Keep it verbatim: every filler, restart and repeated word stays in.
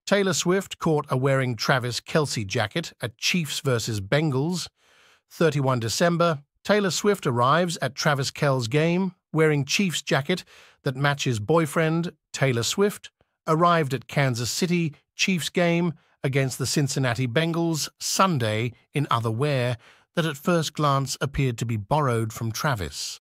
Taylor Swift caught a wearing Travis Kelce jacket at Chiefs versus Bengals. thirty-first December, Taylor Swift arrives at Travis Kelce's game wearing Chiefs jacket that matches boyfriend Taylor Swift arrived at Kansas City Chiefs game against the Cincinnati Bengals Sunday in other wear that at first glance appeared to be borrowed from Travis.